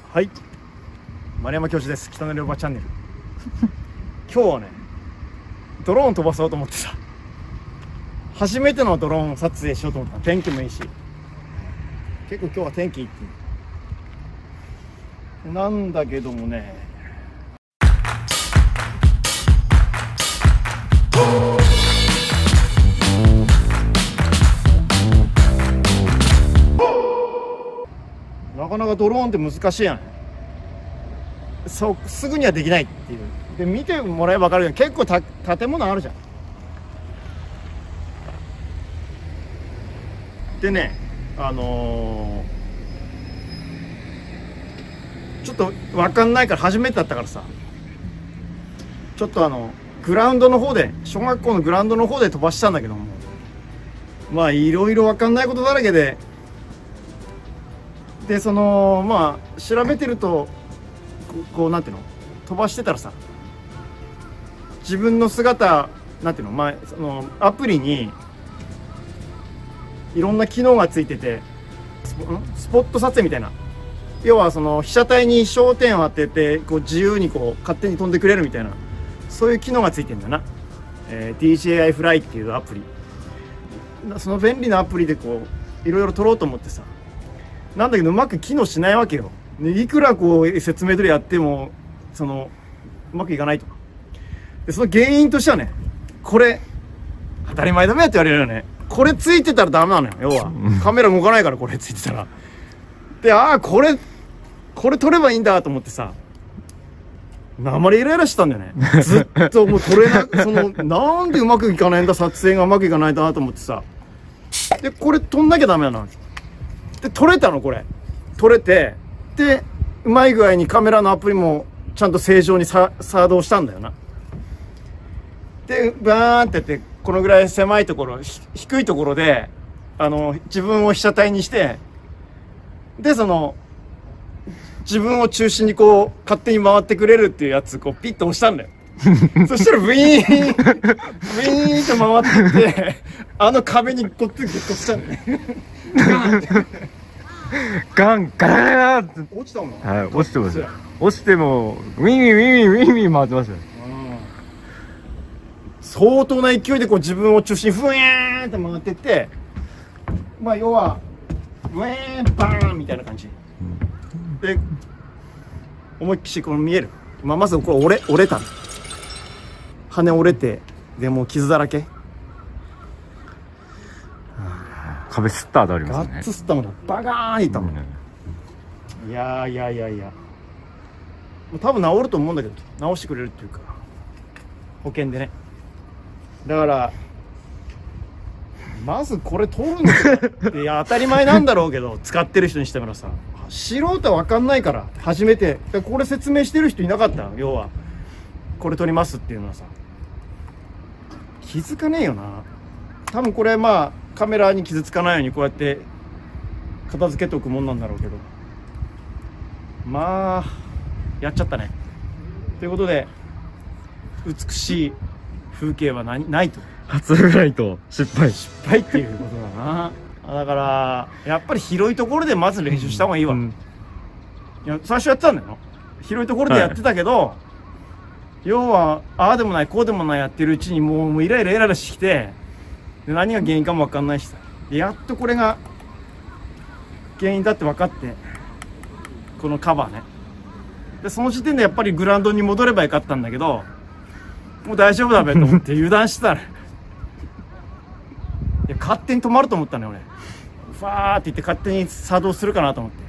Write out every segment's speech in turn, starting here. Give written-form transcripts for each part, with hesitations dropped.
はい、丸山教授です。北のりおばチャンネル。今日はね、ドローン飛ばそうと思ってさ、初めてのドローン撮影しようと思った。天気もいいし、結構今日は天気いいっていうなんだけどもね、なかなかドローンって難しいやん。そうすぐにはできないっていう。で見てもらえば分かるけど、結構建物あるじゃん。でね、ちょっと分かんないから初めてだったからさ、ちょっとグラウンドの方で、小学校のグラウンドの方で飛ばしたんだけども、まあいろいろ分かんないことだらけで、まあ調べてるとこうなんていうの、飛ばしてたらさ、自分の姿なんていうの、まあそのアプリにいろんな機能がついてて、スポット撮影みたいな、要はその被写体に焦点を当ててこう自由にこう勝手に飛んでくれるみたいな、そういう機能がついてんだな。DJI フライっていうアプリ、その便利なアプリでこういろいろ撮ろうと思ってさ、なんだけどうまく機能しないわけよ。いくらこう説明通りやってもうまくいかないと。でその原因としてはね、これ当たり前だめって言われるよね。これついてたらダメなのよ。要はカメラ動かないから、これついてたら。でこれ撮ればいいんだと思ってさ、あまりイライラしてたんだよね。ずっともう撮れなくなんでうまくいかないんだ、撮影がうまくいかないんだと思ってさ。でこれ撮んなきゃダメなの。で撮れたの。これ撮れて、でうまい具合にカメラのアプリもちゃんと正常に作動したんだよな。でバーンってやって、このぐらい狭いところ、低いところで自分を被写体にして、で自分を中心にこう勝手に回ってくれるっていうやつこうピッと押したんだよ。そしたらブイーンブイーンと回ってって壁にこっついてしたんだね。 ガンガラガラって落ちたもん。 はい、落ちてますよ。落ちてもウィンウィンウィンウィンウィン回ってますよ。 相当な勢いでこう自分を中心にフエーンって回ってって、まあ要はウェーンバーンみたいな感じで、思いっきしこの見える、まずこれ折れたの。羽折れて、でもう傷だらけ。 壁すった跡ありますね。 ガッツ吸ったもん、バカーンいったもん。いや多分治ると思うんだけど、治してくれるっていうか、保険でね。だからまずこれ取るんだって、いや当たり前なんだろうけど、使ってる人にしてもらさ、素人は分かんないから。初めてこれ説明してる人いなかった。要はこれ取りますっていうのはさ、気づかねえよな。多分これまあカメラに傷つかないようにこうやって片付けておくもんなんだろうけど、まあやっちゃったね。ということで、美しい風景はないと。 初フライト失敗っていうことだな。だからやっぱり広いところでまず練習した方がいいわ。いや最初やってたんだよ。広いところでやってたけど、要はああでもないこうでもないやってるうちにもうイライラしてきて、で何が原因かも分かんないしさ、でやっとこれが原因だって分かって、このカバーね。でその時点でやっぱりグラウンドに戻ればよかったんだけど、もう大丈夫だべと思って油断してたらいや勝手に止まると思ったのよ俺。ファーって言って勝手に作動するかなと思って。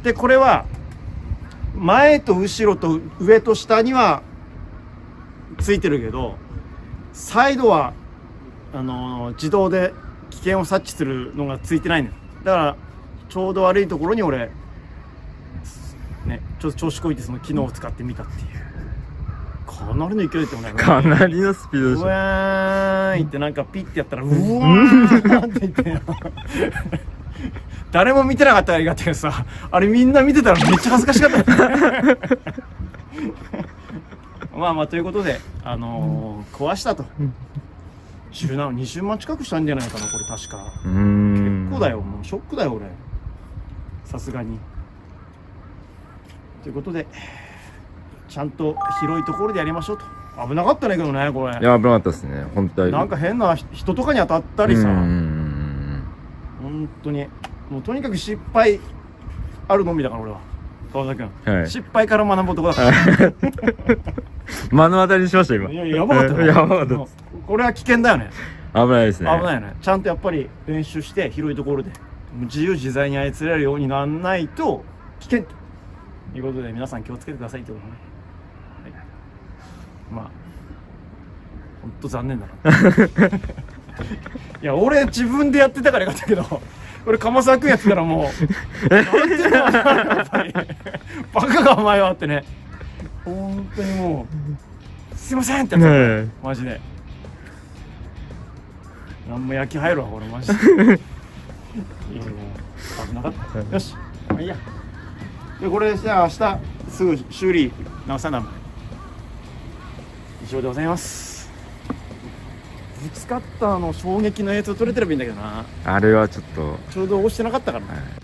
でこれは前と後ろと上と下にはついてるけど、サイドは自動で危険を察知するのがついてないのよ。だからちょうど悪いところに俺ね、ちょっと調子こいてその機能を使ってみたっていう。かなりの勢いでもないかなりのスピードでしうた。 わーいってなんかピッてやったらうわーって言って誰も見てなかったらありがたいけどさ、あれみんな見てたらめっちゃ恥ずかしかったまあということで壊したと。20万近くしたんじゃないかなこれ確か。結構だよ。もうショックだよ俺、さすがに。 ということでちゃんと広いところでやりましょうと。危なかったねけどねこれ。 いや危なかったですね本当に。 なんか変な人とかに当たったりさ、 本当にもうとにかく失敗あるのみだから俺は川田君、 はい失敗から学ぶ男だから目の当たりにしました今。 いややばかったよやばかったです。 これは危険だよね。 危ないですね。 危ないよね。ちゃんとやっぱり練習して広いところで自由自在に操れるようにならないと危険ということで皆さん気をつけてくださいってことね。はい、まあほんと残念だな。いや俺自分でやってたからよかったけど、これ鎌沢君やってたらもうなんていうのやっぱりバカがお前はってね、本当にもうすいませんってやつだったマジで。なんも焼き入るわこれマジで。いやいや危なかった。よしまあいいや。でこれじゃあ明日すぐ修理直さない。以上でございます。ぶつかった衝撃の映像撮れてればいいんだけどな。 あれはちょっとちょうど押してなかったからね。